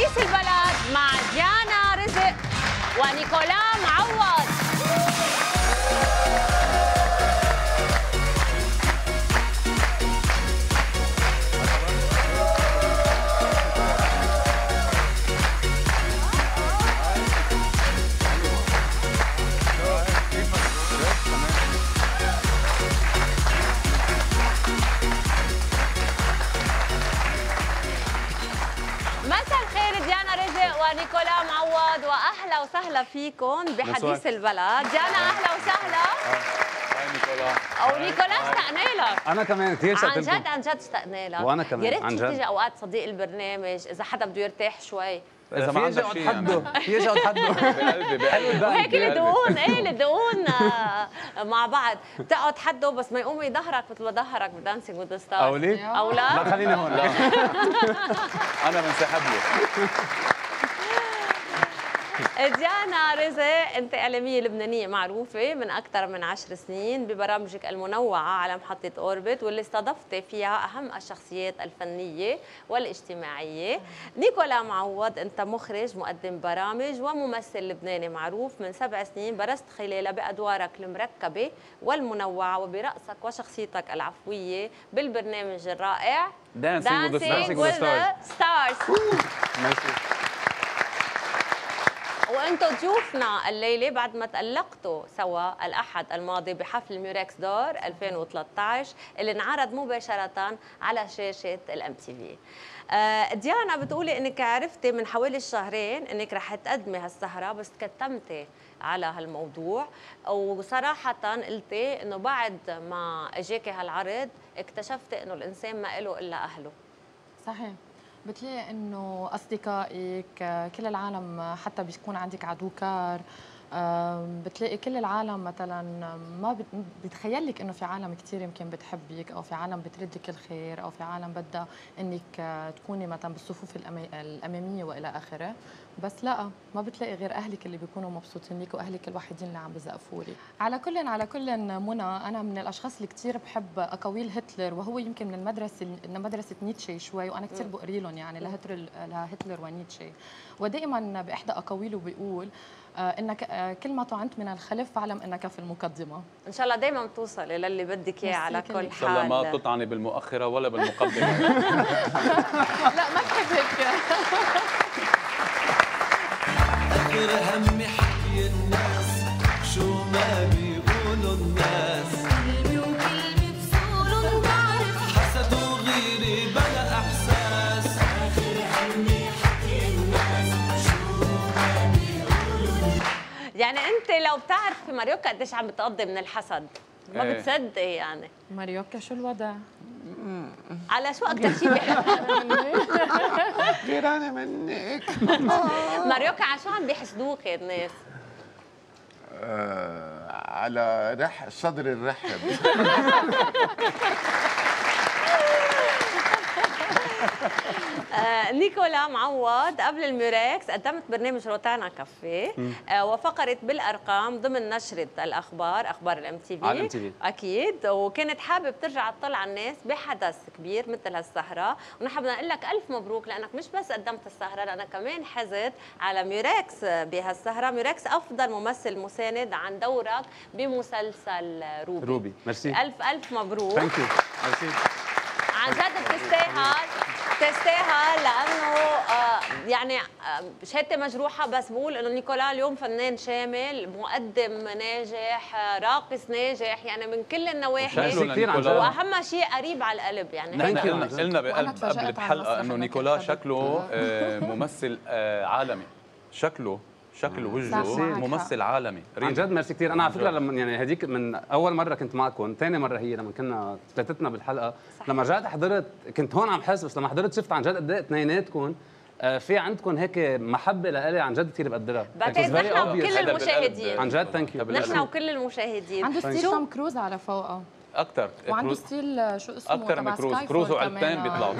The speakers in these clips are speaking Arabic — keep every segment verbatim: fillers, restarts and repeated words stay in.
حديث البلد مع ديانا رزق ونيكولا معوض. ونيكولا معوض واهلا وسهلا فيكم بحديث البلد. ديانا اهلا وسهلا. هاي نيكولا. او نيكولا اشتقنا لك. انا كمان كثير اشتقت لكم. عن جد عن جد اشتقنا لك. وانا كمان يا ريت عن جد تيجي اوقات صديق البرنامج اذا حدا بده يرتاح شوي. اذا ما عندك شيء حده في يجي حده بقلبي بقلبي وهيك الدقون ايه الدقون مع بعض بتقعد حده بس ما يقوم يظهرك مثل ما ظهرك بدانسينج وذ ستارز. او ليه؟ او لا؟ لا خليني هون. لا انا بنسحب له. ديانا رزق انت اعلاميه لبنانيه معروفه من اكثر من عشر سنين ببرامجك المنوعه على محطه اوربت واللي استضفتي فيها اهم الشخصيات الفنيه والاجتماعيه. نيكولا معوض انت مخرج مقدم برامج وممثل لبناني معروف من سبع سنين برزت خلالها بادوارك المركبه والمنوعه وبرأسك وشخصيتك العفويه بالبرنامج الرائع دانسينج وذ ستارز. ميرسي. وانتم ضيوفنا الليله بعد ما تألقتوا سوا الاحد الماضي بحفل ميوركس دور ألفين وثلاثة عشر اللي انعرض مباشره على شاشه الام تي في. ديانا بتقولي انك عرفتي من حوالي شهرين انك رح تقدمي هالسهره بس كتمتي على هالموضوع وصراحه قلتي انه بعد ما اجاكي هالعرض اكتشفتي انه الانسان ما له الا اهله. صحيح. بتلاقي انه اصدقائك كل العالم حتى بيكون عندك عدو كار بتلاقي كل العالم مثلا ما بتخيل لك انه في عالم كثير يمكن بتحبك او في عالم بترد لك الخير او في عالم بدها انك تكوني مثلا بالصفوف الاماميه والى اخره، بس لا ما بتلاقي غير اهلك اللي بيكونوا مبسوطين لك واهلك الوحيدين اللي عم بزقفوا لك. على كل على كل منى انا من الاشخاص اللي كثير بحب اقاويل هتلر وهو يمكن من المدرسه مدرسه نيتشه شوي وانا كثير بقري لهم يعني لهتلر لهتلر ونيتشه، ودائما باحدى اقاويله بيقول انك كل ما طعنت من الخلف فاعلم انك في المقدمه. ان شاء الله دايما بتوصلي للي بدك اياه على كل حال. ان شاء الله ما تطعني بالمؤخره ولا بالمقدمه. لا ما تحب هيك. اخر همي حكي الناس شو ما بيقولوا الناس قلبي وقلبي بصورهم بعرف حسد وغيري بلا احساس اخر همي حكي الناس شو ما بيقولوا. يعني انت لو بتعرفي ماريوكا قديش عم بتقضي من الحسد ما ايه. بتصدقي يعني. ماريوكا شو الوضع؟ على شو اكثر شيء غيرانه منك. ماريوكا على شو عم بيحسدوك الناس؟ آه على رح صدر الرحب. آه نيكولا معوض قبل الميوركس قدمت برنامج روتانا كافيه آه وفقرت بالارقام ضمن نشره الاخبار اخبار الام تي في. على الام تي في اكيد، وكانت حابب ترجع تطلع الناس بحدث كبير مثل هالسهره، ونحن بدنا نقول لك الف مبروك لانك مش بس قدمت السهره لانك كمان حزت على ميوركس بهالسهره. ميوركس افضل ممثل مساند عن دورك بمسلسل روبي. روبي ميرسي. الف الف مبروك. ثانك يو ميرسي. عن جد بتستاهل بتستاهل لانه آه يعني آه شهادتي مجروحه بس بقول انه نيكولا اليوم فنان شامل، مقدم ناجح، آه راقص ناجح، يعني من كل النواحي كثير عن جد. واهم شيء قريب على القلب. يعني نحن قلنا قلنا بقلب قبل بحلقه انه نيكولا شكله آه ممثل آه عالمي، شكله شكل وجهه ممثل عالمي عن جد. ميرسي كثير. انا على فكره لما يعني هذيك من اول مره كنت معكم، ثاني مره هي لما كنا ثلاثتنا بالحلقه صحيح. لما رجعت حضرت كنت هون عم حس، بس لما حضرت شفت عن جد قد ايه اثنيناتكم في عندكم هيك محبه لإلي عن جد كثير بقدرها. بعتقد نحن وكل المشاهدين عن جد ثانك يو. نحن وكل المشاهدين. عنده ستيل توم كروز على فوقه اكثر، وعنده ستيل شو اسمه اكثر من كروز. كروز وعلبتين بيطلعوا.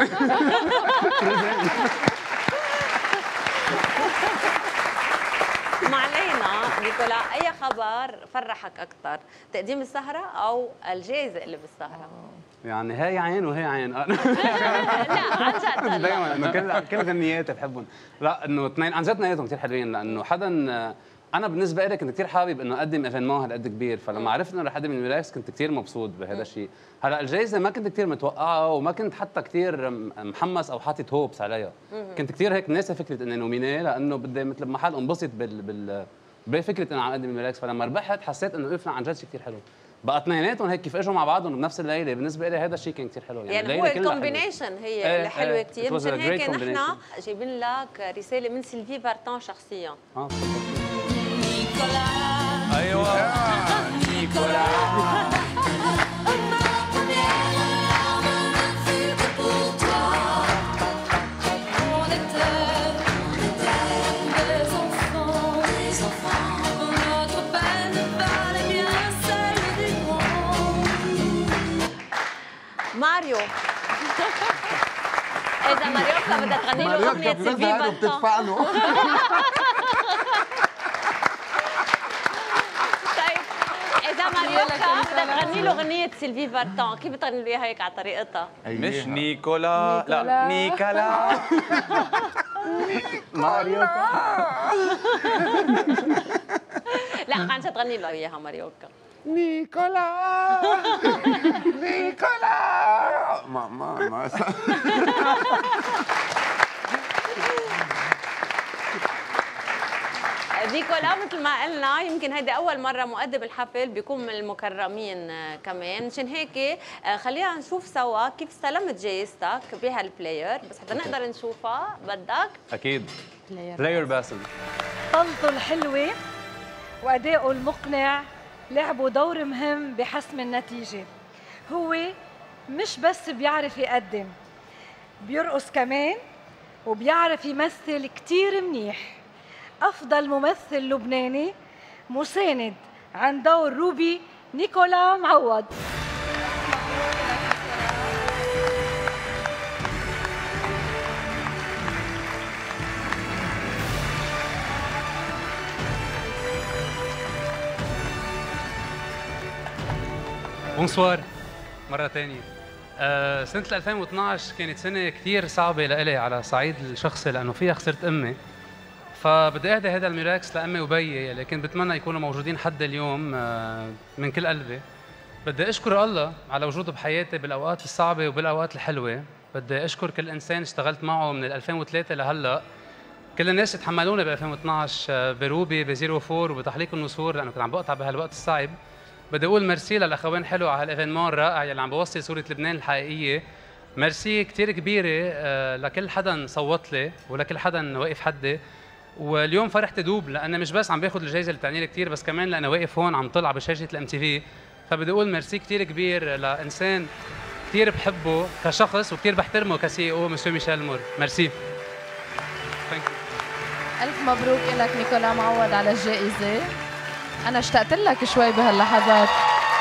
ما علينا نيكولا، اي خبر فرحك اكثر، تقديم السهره او الجائزه اللي بالسهره؟ يعني هاي عين وهي عين. لا عن جد دائما انه كل كل غنياتي بحبهم. لا انه اثنين عن جد اثنيناتهم كثير حلوين، لانه حدا انا بالنسبه لي كنت كثير حابب انه اقدم ايفينمون هالقد كبير، فلما عرفت انه رح اقدم الميراكس كنت كثير مبسوط بهذا الشيء. هلا الجائزه ما كنت كثير متوقعه وما كنت حتى كثير محمس او حاطط هوبس عليها، كنت كثير هيك ناسي فكره اني نومينيه، لانه بدي مثل محل انبسط بال بال بفكره انه عم اقدم الميراكس. فلما ربحت حسيت انه قفنا عن جد شيء كثير حلو. بقى اثنيناتهم هيك كيف اجوا مع بعضهم بنفس الليله، بالنسبه لي هذا الشيء كان كثير حلو. يعني, يعني هو الكومبينيشن هي ايه اللي حلوه ايه كثير، مشان هيك نحن جايبين لك رساله من سيلفي فارتان شخصيا. اه نيكولا ايوه نيكولا ماريو اذا ماريوكا بدها تغني له اغنيه سيلفي فارتان بتدفع له. طيب اذا ماريوكا بدها تغني له اغنيه سيلفي فارتان، كيف بتغني له اياها هيك على طريقتها؟ مش نيكولا، لا نيكولا ماريوكا. لا عن جد تغني له اياها ماريوكا. نيكولا نيكولا ما ما ما نيكولا مثل ما قلنا يمكن هيدي اول مره مؤدب الحفل بيكون من المكرمين كمان، مشان هيك خلينا نشوف سوا كيف استلمت جايزتك بهالبلاير، بس حتى نقدر نشوفها بدك اكيد بلاير باسم. طلته الحلوه وادائه المقنع لعبوا دور مهم بحسم النتيجه. هو مش بس بيعرف يقدم، بيرقص كمان وبيعرف يمثل كتير منيح. أفضل ممثل لبناني مساند عن دور روبي نيكولا معوض. بونسوار مرة ثانية. أه سنة ألفين واثنعش كانت سنة كثير صعبة لإلي على صعيد الشخصي، لأنه فيها خسرت أمي، فبدي أهدي هذا الميراكس لأمي وبيي اللي كنت بتمنى يكونوا موجودين حد اليوم أه من كل قلبي. بدي أشكر الله على وجوده بحياتي بالأوقات الصعبة وبالأوقات الحلوة. بدي أشكر كل إنسان اشتغلت معه من ألفين وثلاثة لهلأ، كل الناس اللي تحملوني ب ألفين واثنعش بروبي بزيرو فور وبتحليق النسور، لأنه كنت عم بقطع بهالوقت الصعب. بدي اقول ميرسي للاخوين حلو على هالايفينمون الرائع يلي عم بوصل صوره لبنان الحقيقيه. ميرسي كثير كبيره لكل حدا صوت لي ولكل حدا واقف حدي. واليوم فرحت دوب لانه مش بس عم باخذ الجائزه اللي بتعني لي كثير، بس كمان لانه واقف هون عم طلع بشاشه الام تي في. فبدي اقول ميرسي كثير كبير لانسان كثير بحبه كشخص وكثير بحترمه كسي او مسيو ميشيل مور. ميرسي. الف مبروك لك نيكولا معوض على الجائزه. أنا اشتقت لك شوي بهاللحظات.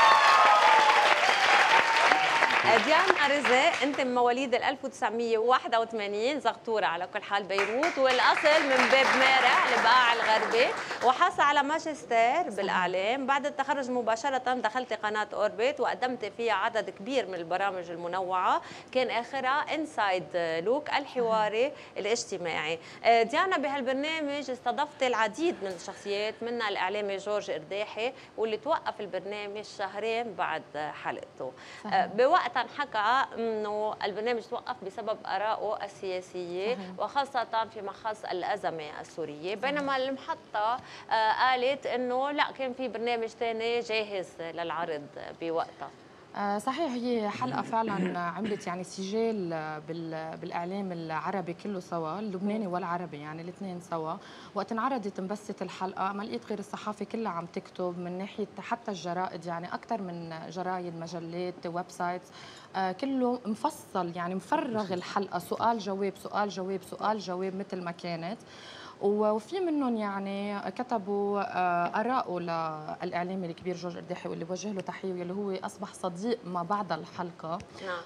ديانا رزق، أنت من مواليد ال ألف وتسعمية وواحد وثمانين، زغطورة على كل حال بيروت، والأصل من باب مارع البقاع الغربي، وحاصل على ماجستير بالإعلام. بعد التخرج مباشرة دخلت قناة أوربت وقدمت فيها عدد كبير من البرامج المنوعة، كان آخرها إنسايد لوك الحواري الاجتماعي. ديانا بهالبرنامج استضفت العديد من الشخصيات، منها الإعلامي جورج إرداحي واللي توقف البرنامج شهرين بعد حلقته. بوقتها انحكى انه البرنامج توقف بسبب ارائه السياسيه وخاصه في مخص الازمه السوريه، بينما المحطه قالت انه لا، كان في برنامج ثاني جاهز للعرض بوقتها. صحيح، هي حلقة فعلا عملت يعني سجال بالإعلام العربي كله سوا، اللبناني والعربي يعني الاثنين سوا. وقت انعرضت انبثت الحلقة ما لقيت غير الصحافة كلها عم تكتب من ناحية حتى الجرائد، يعني أكثر من جرايد، مجلات، ويب سايتس، آه كله مفصل يعني مفرغ الحلقة، سؤال جواب سؤال جواب سؤال جواب مثل ما كانت. وفي منهم يعني كتبوا آراءه للإعلامي الكبير جورج إرداحي واللي بوجه له تحية واللي هو أصبح صديق ما بعد الحلقة. نعم.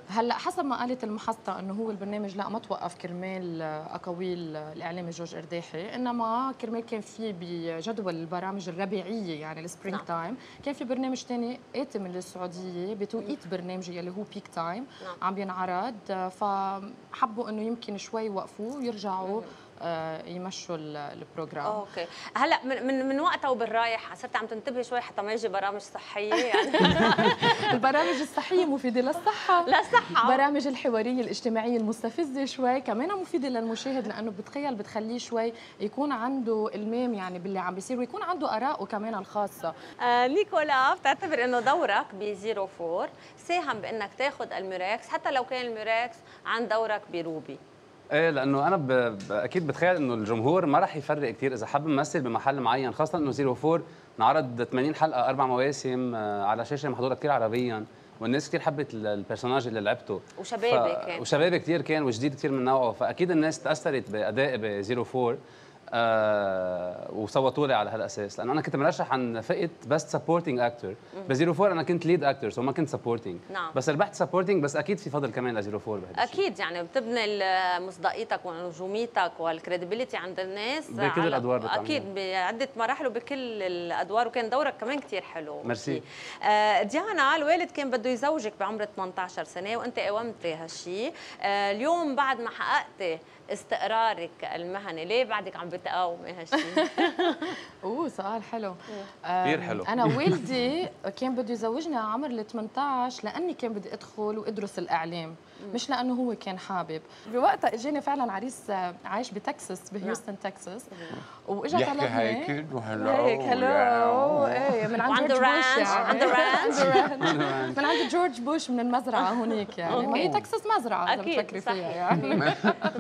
هلا حسب ما قالت المحطة انه هو البرنامج لا ما توقف كرمال اقاويل الاعلامي جورج ارداحي، انما كرمال كان في بجدول البرامج الربيعية يعني السبرينج نعم. تايم، كان في برنامج ثاني آتي من السعودية بتوقيت برنامجي اللي هو بيك تايم نعم. عم بينعرض، فحبوا انه يمكن شوي يوقفوه ويرجعوا يمشوا البروجرام. اوكي، هلا من من, من وقتها وبالرايح صرت عم تنتبهي شوي حتى ما يجي برامج صحيه يعني. البرامج الصحيه مفيده للصحه، للصحه، برامج الحواريه الاجتماعيه المستفزه شوي كمان مفيده للمشاهد، لانه بتخيل بتخليه شوي يكون عنده المام يعني باللي عم بيصير، ويكون عنده ارائه كمان الخاصه. آه نيكولا، بتعتبر انه دورك ب صفر أربعة ساهم بانك تاخذ الميراكس حتى لو كان الميراكس عن دورك بروبي؟ ايه، لانه انا ب... ب... اكيد بتخيل انه الجمهور ما راح يفرق كثير اذا حب يمثل بمحل معين، خاصه انه صفر أربعة انعرض ثمانين حلقه اربع مواسم على شاشه محضوره كثير عربيا، والناس كثير حبت البرسوناج اللي لعبته، وشبابي ف... كان وشبابي كثير كان وجديد كثير من نوعه، فاكيد الناس تاثرت بادائي ب صفر أربعة آه وصوتوا لي على هالاساس، لانه انا كنت مرشح عن فئه بست سبورتنج اكتور، ب صفر أربعة انا كنت ليد اكتور سو ما كنت سبورتنج. نعم. بس ربحت سبورتنج، بس اكيد في فضل كمان ل صفر أربعة بهذا الشيء. اكيد يعني بتبني مصداقيتك ونجوميتك والكريديبيليتي عند الناس بكل الادوار بتعمل. اكيد بعده مراحل وبكل الادوار، وكان دورك كمان كثير حلو. ميرسي. آه ديانا، الوالد كان بده يزوجك بعمر ثمانية عشر سنه وانت قاومتي هالشيء، آه اليوم بعد ما حققتي استقرارك المهني ليه بعدك عم بتقاومي هالشيء؟ اوه سؤال حلو كثير حلو. انا والدي كان بده يزوجني على عمر ال ثمانية عشر لاني كان بدي ادخل وادرس الاعلام، مش لانه هو كان حابب. بوقتها اجاني فعلا عريس عايش بتكساس بهيوستن تكساس، واجا طلبني هيك وهلو هيك هلو ايه من عند جورج بوش يعني عند رانش من عند جورج بوش من المزرعه هونيك يعني، ما هي تكساس مزرعه اذا بتفكري فيها يعني.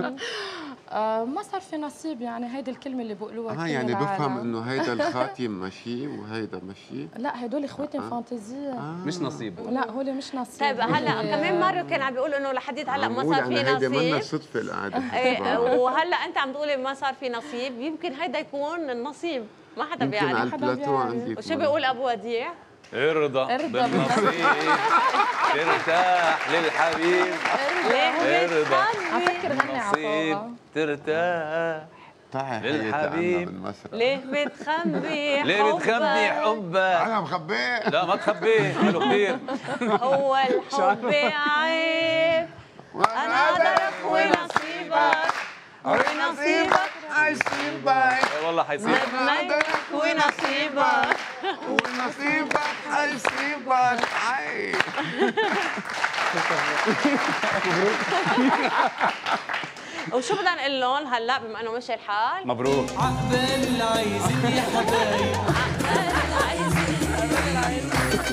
آه ما صار في نصيب يعني، هيدي الكلمه اللي بيقولوها. اه يعني بفهم انه هيدا الخاتم ماشي وهيدا ماشي. لا هدول خواتم آه. فانتازيه آه. مش نصيب. لا هول مش نصيب. طيب هلا كمان مره كان عم بيقول انه لحديت هلا ما صار في نصيب. هيدي منا صدفه القعده. ايه وهلا انت عم تقولي ما صار في نصيب، يمكن هيدا يكون النصيب، ما حدا بيعرف. يمكن على البلاتو عندي. وشو بيقول ابو وديع؟ ارضى بالنصيب ترتاح للحبيب، ارضى عم فكر غني على فوقها ترتاح للحبيب. ليه بتخبي ليه بتخبي حبك؟ انا مخبيه. لا ما تخبيه، حلو كثير. هو الحب عيب انا قدرك ونصيبك ونصيبك هيسيبك. والله حيصير قدرك ونصيبك ونصيبك هيسيبك. عي وشو بدنا نقول لهم هلا بما انه مشي الحال؟ مبروك. عقبال عايزين يا حبايب، عقبال عايزين.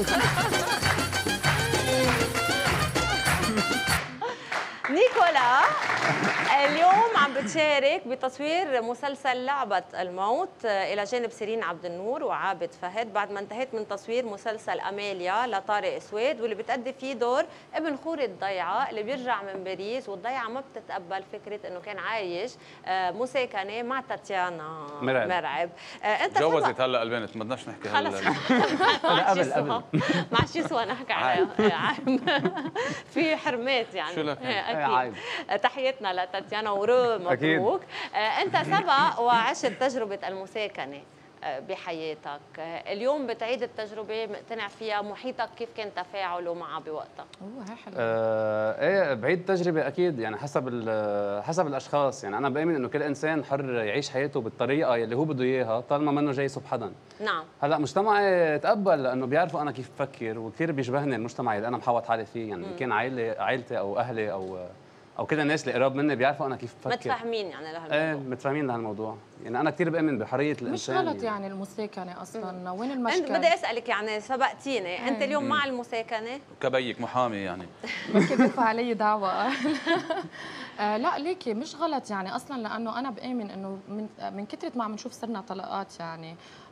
نيكولا، اليوم عم بتشارك بتصوير مسلسل لعبة الموت إلى جانب سيرين عبد النور وعابد فهد، بعد ما انتهيت من تصوير مسلسل أماليا لطارق سويد، واللي بتأدي فيه دور ابن خوري الضيعة اللي بيرجع من باريس، والضيعة ما بتتقبل فكرة إنه كان عايش مساكنة مع تاتيانا مرعب, مرعب. أنت تجوزت هلا البنت، ما بدناش نحكي خلص هلا قبل قبل ما شي يسوى نحكي على في حرمات يعني. شو لك؟ عيب. تحياتنا لتاتيانا ورو مبروك. انت سبق وعشت تجربه المساكنه بحياتك، اليوم بتعيد التجربه مقتنع فيها، محيطك كيف كان تفاعله معها بوقتها؟ اوه هي حلوه. آه ايه بعيد التجربه اكيد يعني حسب حسب الاشخاص، يعني انا بامن انه كل انسان حر يعيش حياته بالطريقه اللي هو بده اياها طالما منه جاي صب حدا. نعم. هلا مجتمعي تقبل لانه بيعرفوا انا كيف بفكر، وكثير بيشبهني المجتمع اللي انا محوط حالي فيه، يعني كان عائلة عائلتي او اهلي او او كل الناس اللي قراب مني بيعرفوا انا كيف بفكر. متفاهمين يعني لهالموضوع. ايه متفاهمين لهالموضوع، يعني انا كثير بامن بحريه الانسان. مش غلط يعني المساكنه اصلا، وين المشكله؟ بدي اسالك يعني سبقتيني، انت اليوم مع المساكنه؟ كبيك محامي يعني ممكن يرفع علي دعوه. آه لا ليكي مش غلط يعني اصلا، لانه انا بامن انه من من كثره ما عم نشوف صرنا طلقات يعني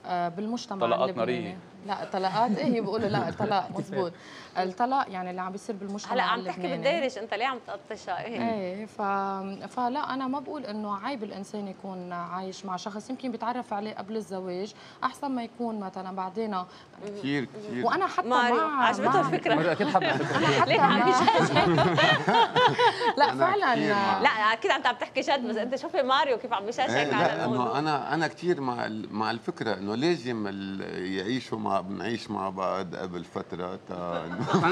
بالمجتمع طلقات اللبناني. ناريه. لا طلقات ايه بيقولوا لا طلاق مزبوط. الطلاق يعني اللي عم بيصير بالمجتمع هلا عم اللبناني. تحكي بالدارج انت ليه عم تقطشها؟ ايه ايه ف... فلا انا ما بقول انه عيب الانسان يكون عايش مع شخص يمكن بيتعرف عليه قبل الزواج احسن ما يكون مثلا بعدين كثير كثير. وانا حتى ماريو مع عجبته الفكره. اكيد حابه الفكره. ليه عم يشجع؟ لا فعلا لا اكيد انت عم تحكي جد بس انت شوفي ماريو كيف عم يشجعك إيه على لا الموضوع. انه انا انا كثير مع مع الفكره انه لازم يعيشوا مع بنعيش مع بعض قبل فتره تا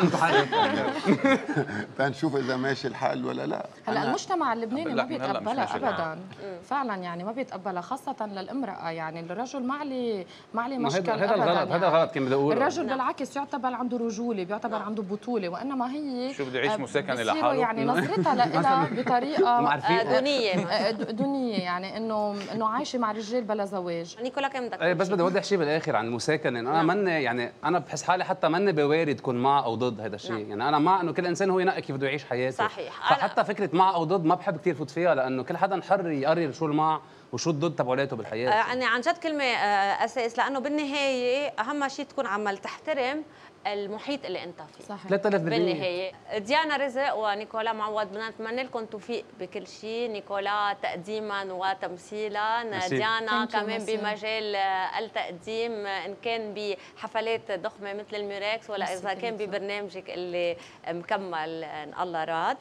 تنشوف اذا ماشي الحال ولا لا. هلا المجتمع اللبناني ما بقول لك من هلا مش بيتقبلها ماشي الحال. ابدا فعلا يعني ما بيتقبلها خاصه للامراه يعني الرجل ما عليه ما عليه ما مشكل هذا هذا أبداً الغلط هذا يعني. غلط كان بدي اقوله. الرجل بالعكس يعتبر عنده رجوله بيعتبر عنده بطوله وانما هي شو بده يعيش آه، مساكنه بصيروا لحاله؟ يعني نظرتها لها بطريقه معرفين. دونيه. آه، دونيه يعني انه انه عايشه مع رجال بلا زواج. نيكولا كم بدك؟ ايه بس بدي اوضح شيء بالاخر عن المساكنه انه انا مني يعني انا بحس حالي حتى مني بوارد تكون مع او ضد هذا الشيء. يعني انا مع انه كل انسان هو ينقي كيف بده يعيش حياته. صحيح. فحتى فكره مع او ضد ما بحب كثير فوت فيها لانه كل حدا حر يقرر شو المع وشو الضد تبعولاته بالحياه. يعني عن جد كلمه آه، اساس لانه بالنهايه اهم شيء تكون عمال تحترم المحيط اللي انت فيه. صحيح. ثلاثة آلاف بالمية. بالنهايه ديانا رزق ونيكولا معوض بدنا نتمنى لكم توفيق بكل شيء. نيكولا تقديما وتمثيلا، ديانا كمان بمجال التقديم ان كان بحفلات ضخمه مثل الميراكس ولا اذا كان ببرنامجك اللي مكمل ان الله راد.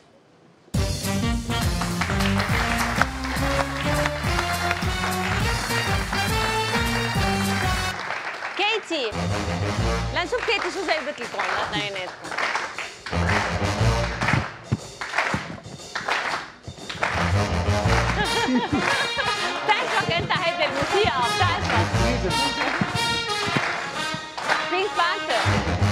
كيتي لنشوف كيتي شو جايبت لكم لاثنيناتكم. بتعجبك انت هيدي الموسيقى بتعجبك؟ بينك بانثر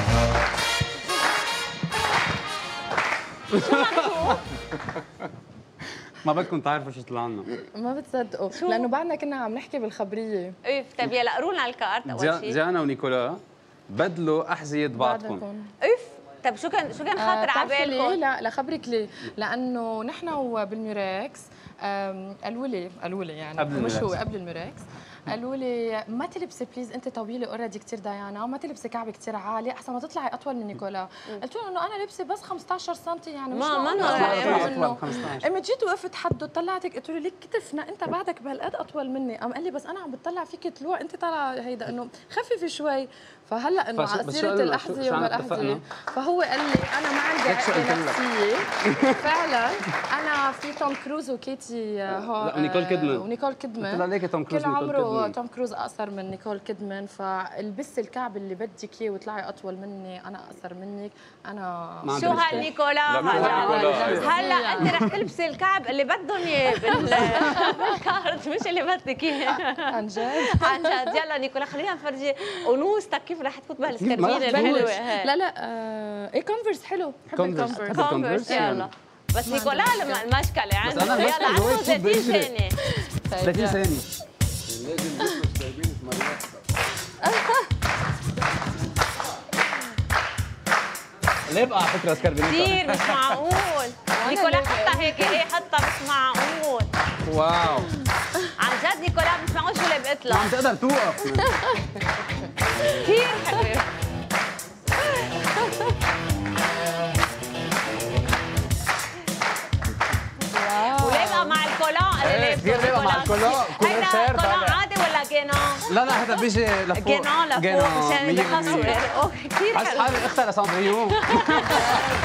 شو مكتوب؟ ما بدكم تعرفوا شو طلع لنا. ما بتصدقوا لانه بعدنا كنا عم نحكي بالخبريه. اف طيب يلا قروا لنا الكارت اول شيء. جانا ونيكولا بدلوا احذيه بعضكم. اف طيب شو كان شو كان خاطر على بالكم؟ لا لخبرك ليه؟ لانه نحن وبالميراكس قالوا لي قالوا لي يعني قبل مش هو الميراكس. قبل الميراكس قالوا لي ما تلبسي بليز انت طويله اوريدي كثير ديانا ما تلبسي كعب كثير عالي احسن ما تطلعي اطول من نيكولا. قلت لهم انه انا لبسي بس خمسة عشر سم يعني مش ما- ما انه خمسة عشر. اما جيت وقفت حده طلعتك قلت له ليك كتفنا انت بعدك بهالقد اطول مني قام قال لي بس انا عم بتطلع فيك طلوع انت طالعه هيدا انه خففي شوي. فهلا انه فشو- على بس شو سيره قلنا؟ الاحذيه شو عم وما اتفقنا؟ الاحذيه فهو قال لي انا ما عندي هيك شو عقده قلت لك؟ نفسيه فعلا انا في توم كروز وكيتي هون لا، ونيكول كيدمان. ونيكول كيدمان قلت لها ليكي توم كروز كل نيكول عمره كيدمان. توم كروز اقصر من نيكول كيدمان فالبسي الكعب اللي بدك اياه وطلعي اطول مني انا اقصر منك انا ما عندي شو مشكلة. هالنيكولا لا، مو هلا هالنيكولا. هلا انت رح تلبسي الكعب اللي بدهم اياه بال- بالكارت مش اللي بدك اياه. عن جد عن جد يلا نيكولا خلينا نفرجي انوثتك كيف رح تفوت ما بهالسكربينه رح الحلوه تفوت. هي. لا لا آه، ايه كونفرس حلو بحب كونفرس. الكونفرس بحب كونفرس الكونفرس. يلا بس نيكولا لما المشكله عنده أنا المشكلة يلا جواي عنده بفوت ثلاثين برجلي. ثانيه. ثلاثين ثانية. لازم نلبس جايبين مريض. ليه بقى على فكرة سكربينيتا؟ كثير مش معقول. نيكولا حتى هيك ايه حتى مش معقول. واو عن جد نيكولا مش معقول شو لبقت ما عم لك. تقدر توقف. كثير حلوه. وليه بقى مع الكولون اللي إيه، لابسه كثير ليه بقى مع نيكولا؟ الكولون؟ كولون هيدا شير كولون طالع. عادي ولا جينون؟ لا لا هذا بيجي لفوق. جينون لفوق مشان مية بخسوا. بالمية. اوه كثير حس حلو. حالي اختها لساندريون.